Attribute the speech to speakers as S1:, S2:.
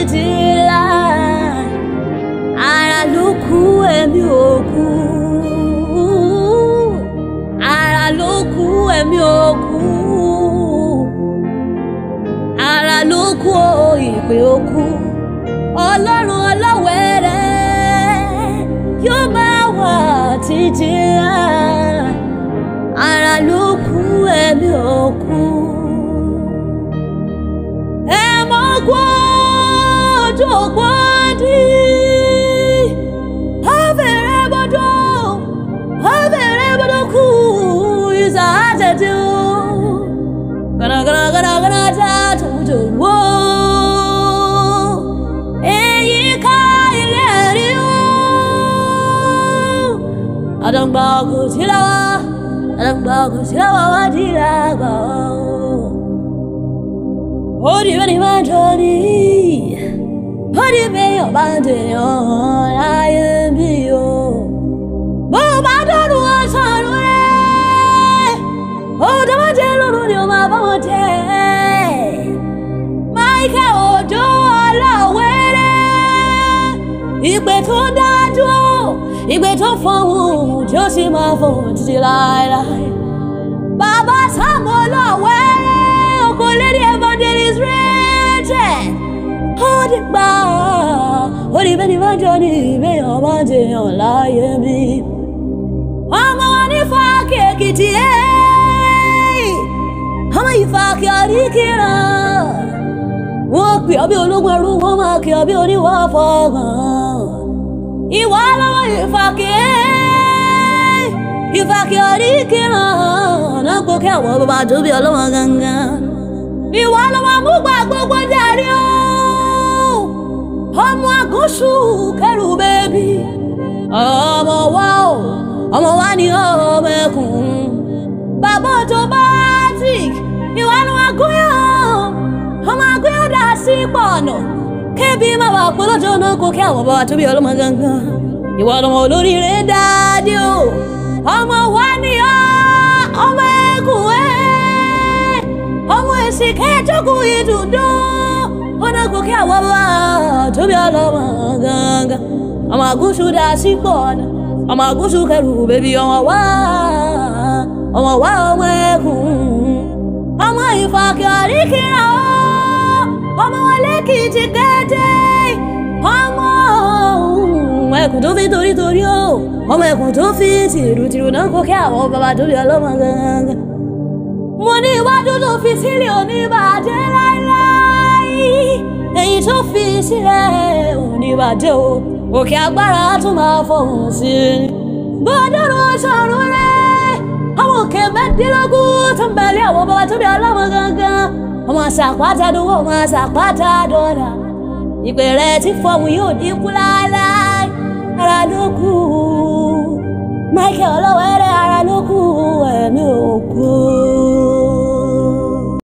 S1: títí láì. Ara ló kú ẹ̀mí ò kú. Ara ló kú ẹ̀mí ò kú. Ara ló kú ìpè ò kú. Ọlọ́run Olowere yóò máa wà títí láì. Ara ló kú ẹ̀mí ò kú. Ẹ mọ̀ gbọ́dọ̀ gbọ́dí. Abẹ̀rẹ̀ bọ́dọ̀ kú ìsàtẹ̀tẹ̀ o. Gànàgànà tá tó wó. Èyí ká ilé rí o. Àdàgbà kò sí láwa. Àdàgbà kò sí láwa wá di lágbà o. Odi bẹ́ni máa ń jọ ní. Odi bẹ́yàn bá ń dèèyàn láyé bí o. Bó bá dọ́nu ọ̀sán rẹ̀. Odò máa jẹ́ lóru ni o máa bá wọn jẹ́. Michael Ojo Olowere. Ìpè tó dájú o. Ìpè tó fọ̀hún tí ó sì máa fọ̀hún títí láéláé. Bàbá Sam Olowere. Oko lady evangelist rated. Odi gbà. Odi bẹ́ni máa jọ ní ìbéyàn máa ń jẹyàn láyé bí. Ọmọ wa ní fáàkì Èkìtì ẹ̀. Ọmọ ìfàkì àríkìrà. Wọ́n pè ọ́ bí ológun ẹrú, wọ́n máa kì ọ́ bí oníwà fọ́gàn. Ìwà lọ́wọ́ ìfàkì ẹ̀. Ìfàkì àríkìrà. Náà kò kí àwọn bàbá tó bí ọlọ́wọ́ gangan. Ìwà lọ́wọ́ mú gbà gbogbo jẹ́rí o. Ọmọ àgúnṣù kẹrù bẹ́bí. Ọmọ wa o. Ọmọ wa ni ọmọ ẹkùn. Bàbá automatic. Ìwà lọ́wọ́ agúnyàn. Ọmọ agúnyàn dá sí pọ̀nà. Kébí má wà pé lọ́jọ́ náà kò kí àwọn bàbá tó bí ọlọ́mọ gangan. Ìwà lọ́wọ́ olóríire dáadé o. Ọmọ wa ni ọmọ ẹkùn ẹ̀. Ọmọ èsì kẹjọkùn ìdùnnú. Ọ̀nà kò kí àwọn bàbá tó bí ọlọ́mọ gangan. Ọmọ àgúnṣù dá sí pọ̀nà. Ọmọ àgúnṣù kẹrù bẹ́bí ọmọ ọmọ ẹkùn. Ọmọ ìfàkì àríkìrà o. Ọmọ Olẹ́kìtì kété. Ọmọ ẹkùn tó fi torítorí o. Ọmọ ẹkùn tó fi tìrùtìrù náà kò kí àwọn bàbá tó bí ọlọ́mọ gangan. Mo ní iwájú tó fi sílẹ̀ oníbàjẹ́ láíláí. Èyí tó fi sílẹ̀ oníbàjẹ́ o. Òkè agbára tún máa fọ̀hún sí i. Gbọ́dọ̀rọ̀ ṣọ̀run rẹ̀. Àwọn òkè mẹ́ẹ̀ẹ́dínlógún tó ń bẹ̀lẹ̀ àwọn bàbá tó bí ọlọ́mọ gangan. Ọmọ àṣàpátá dúró, ọmọ àṣàpátá dọ́là. Ìpè rẹ̀ tí fọ̀hún yóò dínkù láéláé. Ara ló kù. Michael Olowere ara ló kù ẹ̀mí ò kú.